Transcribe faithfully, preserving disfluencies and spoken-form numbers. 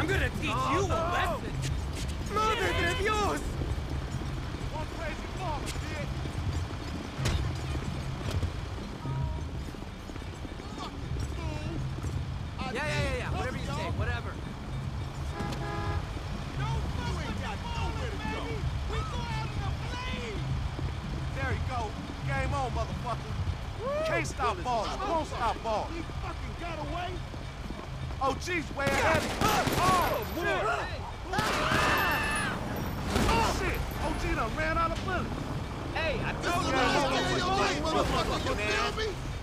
gonna teach oh, you no. a lesson! ¡Madre de Dios! One crazy farmer, kid! Yeah, yeah, yeah, yeah. Whatever you say, whatever. Don't fuck with got nowhere to go. We go out in a flame! There you go. Game on, motherfucker. Woo! Can't stop balling. Won't stop balling. He fucking got away. Oh, geez, way ahead. Oh, shit. Oh, shit. O G done ran out of bullets. Hey, I told you. Motherfucker, you feel me?